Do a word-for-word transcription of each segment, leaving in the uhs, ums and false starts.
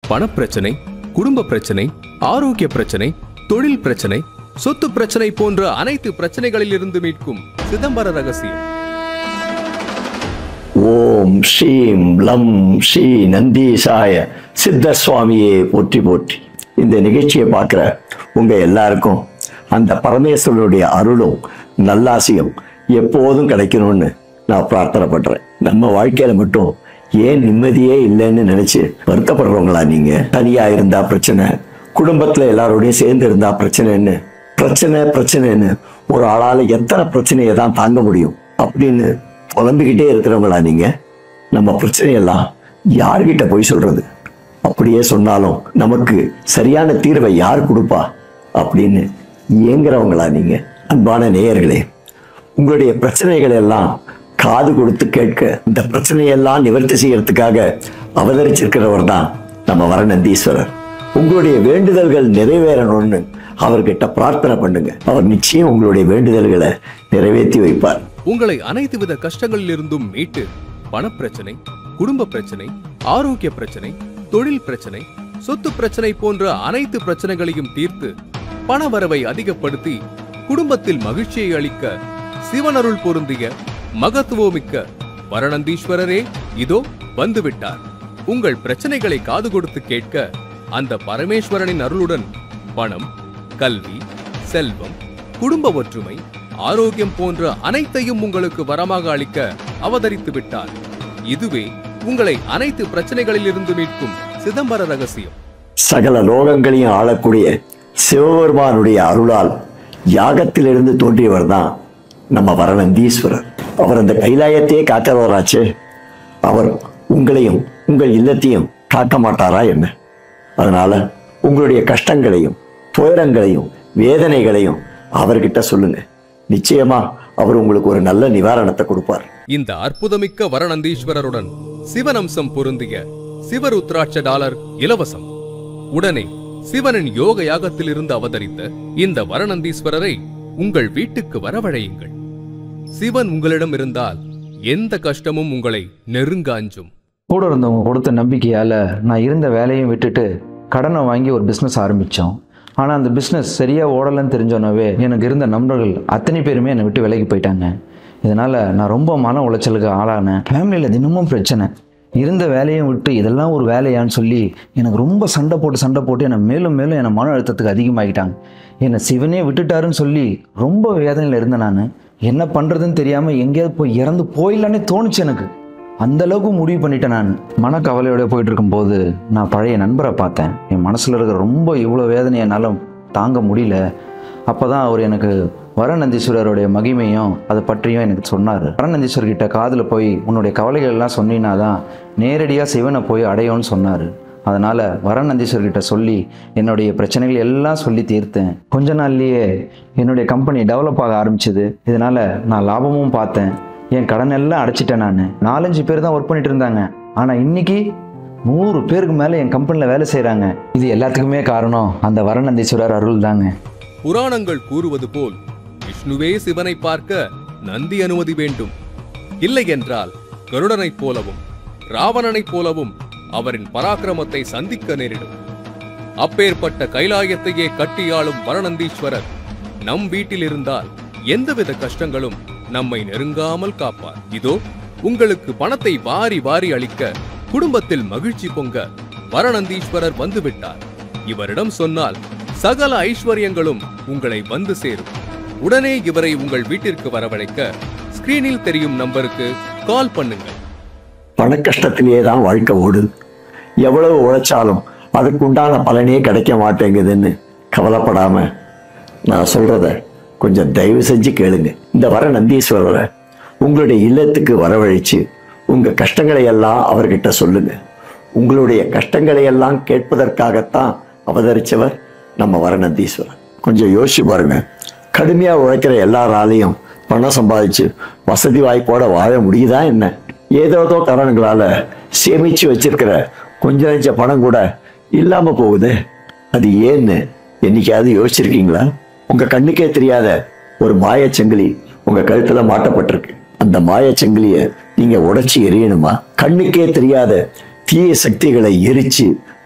பணப்பிரச்சனை, குடும்ப பிரச்சனை, ஆரோக்கிய பிரச்சனை, தொழில் பிரச்சனை, சொத்து பிரச்சனை போன்ற அனைத்து பிரச்சனைகளில் இருந்து மீட்கும் சிதம்பர ரகசியம். ஓம் ஸ்ரீம் லம் ஸ்ரீ நந்தீசாய சித்த சுவாமியே போற்றி போற்றி. இந்த நிகழ்ச்சியை பார்க்குற உங்க எல்லாருக்கும் அந்த பரமேஸ்வரனுடைய அருளும் நல்லாசியும் எப்போதும் கிடைக்கணும்னு நான் பிரார்த்தனை பண்றேன். நம்ம வாழ்க்கையில மட்டும் ஏன் நிம்மதியே இல்லைன்னு நினைச்சு வருத்தப்படுறவங்களா நீங்க? தனியா இருந்தா பிரச்சனை, குடும்பத்துல எல்லாரோடையும் சேர்ந்து இருந்தா பிரச்சனைன்னு பிரச்சனை பிரச்சனைன்னு ஒரு ஆளால எத்தனை பிரச்சனையை தான் தாங்க முடியும் அப்படின்னு புலம்பிக்கிட்டே இருக்கிறவங்களா நீங்க? நம்ம பிரச்சனையெல்லாம் யார்கிட்ட போய் சொல்றது? அப்படியே சொன்னாலும் நமக்கு சரியான தீர்வை யார் கொடுப்பா அப்படின்னு ஏங்குறவங்களா நீங்க? அன்பான நேயர்களே, உங்களுடைய பிரச்சனைகள் எல்லாம் காது கொடுத்து கேட்க, இந்த பிரச்சனையெல்லாம் நிவர்த்தி செய்யறதுக்காக அவதரிச்சிருக்கிறவர் தான் நம்ம வரநந்தீஸ்வரர். உங்களுடைய வேண்டுதல்கள் நிறைவேறணும்னு அவர்கிட்ட பிரார்த்தனை பண்ணுங்க. அவர் நிச்சயம் உங்களுடைய வேண்டுதல்களை நிறைவேற்றி வைப்பார். உங்களை அனைத்து வித கஷ்டங்களில் இருந்தும் மீட்டு பணப்பிரச்சனை, குடும்ப பிரச்சனை, ஆரோக்கிய பிரச்சனை, தொழில் பிரச்சனை, சொத்து பிரச்சனை போன்ற அனைத்து பிரச்சனைகளையும் தீர்த்து பண வரவை அதிகப்படுத்தி குடும்பத்தில் மகிழ்ச்சியை அளிக்க சிவனருள் பொருந்திய மகத்துவமிக்க வரநந்தீஸ்வரரே இதோ வந்துவிட்டார். உங்கள் பிரச்சனைகளை காது கொடுத்து கேட்க அந்த பரமேஸ்வரனின் அருளுடன் பணம், கல்வி, செல்வம், குடும்ப ஒற்றுமை, ஆரோக்கியம் போன்ற அனைத்தையும் உங்களுக்கு வரமாக அளிக்க அவதரித்து விட்டார். இதுவே உங்களை அனைத்து பிரச்சனைகளில் இருந்து மீட்கும் சிதம்பர ரகசியம். சகல லோகங்களையும் ஆளக்கூடிய சிவபெருமானுடைய அருளால் யாகத்திலிருந்து தோன்றியவர் தான் நம்ம வரநந்தீஸ்வரர். அவர் அந்த கைலாயத்தையே காக்கிறவராச்சே, அவர் உங்களையும் உங்கள் இல்லத்தையும் காக்க மாட்டாரா என்ன? அதனால உங்களுடைய கஷ்டங்களையும் துயரங்களையும் வேதனைகளையும் அவர்கிட்ட சொல்லுங்க. நிச்சயமா அவர் உங்களுக்கு ஒரு நல்ல நிவாரணத்தை கொடுப்பார். இந்த அற்புதமிக்க வரநந்தீஸ்வரருடன் சிவனம்சம் பொருந்திய சிவருத்ராட்ச டாலர் இலவசம். உடனே சிவனின் யோக யாகத்தில் இருந்து அவதரித்த இந்த வரநந்தீஸ்வரரை உங்கள் வீட்டுக்கு வரவழையுங்கள். சிவன் உங்களிடம் இருந்தால் எந்த கஷ்டமும் உங்களை நெருங்க அஞ்சும். கூட இருந்தவங்க கொடுத்த நம்பிக்கையால் நான் இருந்த வேலையும் விட்டுட்டு கடனை வாங்கி ஒரு பிஸ்னஸ் ஆரம்பித்தோம். ஆனால் அந்த பிஸ்னஸ் சரியாக ஓடலைன்னு தெரிஞ்சோன்னவே எனக்கு இருந்த நண்பர்கள் அத்தனை பேருமே என்னை விட்டு விலகி போயிட்டாங்க. இதனால் நான் ரொம்ப மன உளைச்சலுக்கு ஆளானேன். ஃபேமிலியில் தினமும் பிரச்சனை. இருந்த வேலையும் விட்டு இதெல்லாம் ஒரு வேலையான்னு சொல்லி எனக்கு ரொம்ப சண்டை போட்டு சண்டை போட்டு என்னை மேலும் மேலும் என்னை மன அழுத்தத்துக்கு அதிகமாகிட்டாங்க. என்னை சிவனே விட்டுட்டாருன்னு சொல்லி ரொம்ப வேதனையில் இருந்தேன். நான் என்ன பண்ணுறதுன்னு தெரியாமல் எங்கேயாவது போய் இறந்து போயிடலான்னே தோணுச்சு எனக்கு. அந்தளவுக்கு முடிவு பண்ணிட்டேன். நான் மனக்கவலையோட போயிட்டு இருக்கும்போது நான் பழைய நண்பரை பார்த்தேன். என் மனசில் இருக்கிற ரொம்ப இவ்வளோ வேதனை என்னால் தாங்க முடியல. அப்போ தான் அவர் எனக்கு வரநந்தீஸ்வரருடைய மகிமையும் அதை பற்றியும் எனக்கு சொன்னார். வரநந்தீஸ்வரர்கிட்ட காதில் போய் உன்னுடைய கவலைகள் எல்லாம் சொன்னீங்கன்னா தான் நேரடியாக சிவனை போய் அடையோன்னு சொன்னார். அதனால் வரநந்தீஸ்வரர்கிட்ட சொல்லி என்னுடைய பிரச்சனைகள் எல்லாம் சொல்லி தீர்த்தேன். கொஞ்ச நாள்லேயே என்னுடைய கம்பெனி டெவலப் ஆக ஆரம்பிச்சிது. இதனால் நான் லாபமும் பார்த்தேன். என் கடன் எல்லாம் அடைச்சிட்டேன். நான் நாலஞ்சு பேர் தான் ஒர்க் பண்ணிட்டு இருந்தாங்க. ஆனால் இன்னைக்கு நூறு பேருக்கு மேலே என் கம்பெனியில் வேலை செய்கிறாங்க. இது எல்லாத்துக்குமே காரணம் அந்த வரநந்தீஸ்வரர் அருள் தாங்க. புராணங்கள் கூறுவது போல் விஷ்ணுவே சிவனை பார்க்க நந்தி அனுமதி வேண்டும். இல்லை என்றால் கருடனைப் போலவும் ராவணனைப் போலவும் அவரின் பராக்கிரமத்தை சந்திக்க நேரிடும். அப்பேற்பட்ட கைலாயத்தையே கட்டியாளும் வரநந்தீஸ்வரர் நம் வீட்டில் இருந்தால் எந்தவித கஷ்டங்களும் நம்மை நெருங்காமல் காப்பார். இதோ உங்களுக்கு பணத்தை வாரி வாரி அளிக்க, குடும்பத்தில் மகிழ்ச்சி பொங்க வரநந்தீஸ்வரர் வந்துவிட்டார். இவரிடம் சொன்னால் சகல ஐஸ்வர்யங்களும் உங்களை வந்து சேரும். உடனே இவரை உங்கள் வீட்டிற்கு வரவழைக்க ஸ்கிரீனில் தெரியும் நம்பருக்கு கால் பண்ணுங்கள். பண கஷ்டத்திலேயே தான் வாழ்க்கை ஓடுது. எவ்வளவு உழைச்சாலும் அதுக்குண்டான பலனே கிடைக்க மாட்டேங்குதுன்னு கவலைப்படாம நான் சொல்றத கொஞ்சம் தயவு செஞ்சு கேளுங்க. இந்த வரநந்தீஸ்வரரை உங்களுடைய இல்லத்துக்கு வரவழைச்சு உங்க கஷ்டங்களை எல்லாம் அவர்கிட்ட சொல்லுங்க. உங்களுடைய கஷ்டங்களை எல்லாம் கேட்பதற்காகத்தான் அவதரிச்சவர் நம்ம வரநந்தீஸ்வரர். கொஞ்சம் யோசிச்சு பாருங்க. கடுமையா உழைக்கிற எல்லாராலையும் பணம் சம்பாதிச்சு வசதி வாய்ப்போட வாழ முடியுதா என்ன? ஏதோதோ காரணங்களால சேமிச்சு வச்சிருக்கிற கொஞ்சம் நெஞ்ச பணம் கூட இல்லாம போகுது. அது ஏன்னு என்னைக்காவது யோசிச்சிருக்கீங்களா? உங்க கண்ணுக்கே தெரியாத ஒரு மாயச்சங்கிலி உங்க கழுத்துல மாட்டப்பட்டிருக்கு. அந்த மாயச்சங்கிலிய நீங்க உடைச்சி எரியணுமா? கண்ணுக்கே தெரியாத தீய சக்திகளை எரிச்சு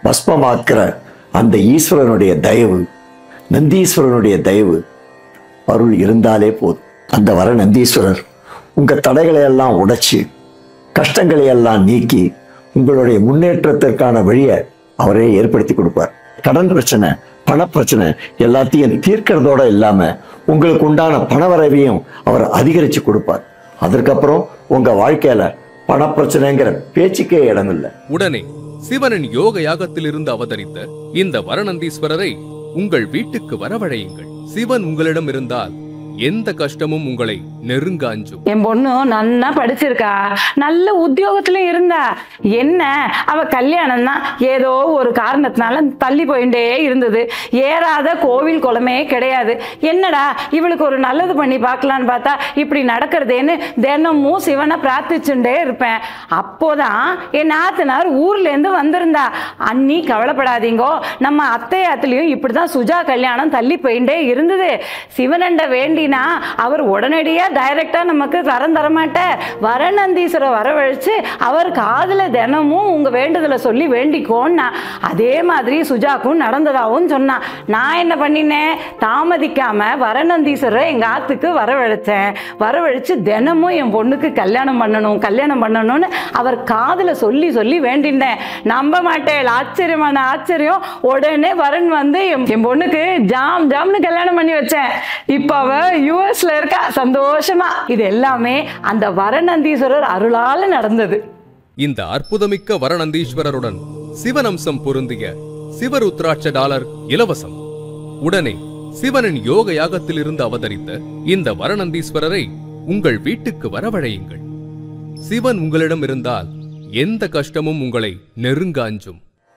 பஸ்மமாக்குற அந்த ஈஸ்வரனுடைய தயவு, நந்தீஸ்வரனுடைய தயவு அருள் இருந்தாலே போதும். அந்த வர நந்தீஸ்வரர் உங்க தடைகளை எல்லாம் உடைச்சு கஷ்டங்களை எல்லாம் நீக்கி உங்களுடைய முன்னேற்றத்திற்கான வழியை அவரே ஏற்படுத்தி கொடுப்பார். கடன் பிரச்சனை, பணப்பிரச்சனை எல்லாத்தையும் தீர்க்கிறதோட இல்லாம உங்களுக்கு உண்டான பணவரவையும் அவர் அதிகரிச்சு கொடுப்பார். அதற்கப்புறம் உங்க வாழ்க்கையில பணப்பிரச்சனைங்கிற பேச்சுக்கே இடமில்லை. உடனே சிவனின் யோக யாகத்திலிருந்து அவதரித்த இந்த வரநந்தீஸ்வரரை உங்கள் வீட்டுக்கு வரவழையுங்கள். சிவன் உங்களிடம் இருந்தால் எந்த கஷ்டமும் உங்களை நெருங்க அஞ்சும். என் பொண்ணு நன்னா படிச்சிருக்கா, நல்ல உத்தியோகத்துல இருந்தா, என்ன அவ கல்யாணம் தான் ஏதோ ஒரு காரணத்தினால தள்ளி போயிட்டே இருந்தது. ஏறாத கோவில் குளமே கிடையாது. என்னடா இவளுக்கு ஒரு நல்லது பண்ணி பார்க்கலான்னு பார்த்தா இப்படி நடக்கிறதேன்னு தினமும் சிவனை பிரார்த்திச்சுட்டே இருப்பேன். அப்போதான் என் நாத்தனார் ஊர்ல இருந்து வந்திருந்தா. அண்ணி கவலைப்படாதீங்கோ, நம்ம அத்தையாத்துலயும் இப்படிதான் சுஜா கல்யாணம் தள்ளி போயிட்டே இருந்தது. சிவனண்ட வேண்டி அவர் உடனடியா டைரக்டா நமக்கு தரம் தரமாட்ட, வரநந்தீஸ்வர வரவழைச்சு அவர் காதுல தினமும் உங்க வேண்டுதலை சொல்லி வேண்டிக்கோன்னா. அதே மாதிரி சுஜாக்கும் நடந்ததாவும் சொன்னா. நான் என்ன பண்ணினேன், தாமதிக்காம வரநந்தீஸ்வரரை எங்க ஆத்துக்கு வரவழைச்சேன். வரவழைச்சு தினமும் என் பொண்ணுக்கு கல்யாணம் பண்ணணும் கல்யாணம் பண்ணணும்னு அவர் காதுல சொல்லி சொல்லி வேண்டினேன். நம்ப மாட்டேன், ஆச்சரியமான ஆச்சரியம். உடனே வரன் வந்து என் பொண்ணுக்கு ஜாம் ஜாம்னு கல்யாணம் பண்ணி வச்சேன். இப்ப அவ யூஎஸ்ல இருக்கா சந்தோஷமா. இது எல்லாமே அந்த வரநந்தீஸ்வரர் அருளால நடந்தது. இந்த அற்புதமிக்க வரநந்தீஸ்வரருடன் சிவனம்சம் பொருந்திய சிவருத்ராட்ச டாலர் இலவசம். உடனே சிவனின் யோக யாகத்திலிருந்து அவதரித்த இந்த வரநந்தீஸ்வரரை உங்கள் வீட்டுக்கு வரவழையுங்கள். சிவன் உங்களிடம் இருந்தால் எந்த கஷ்டமும் உங்களை நெருங்க அஞ்சும்.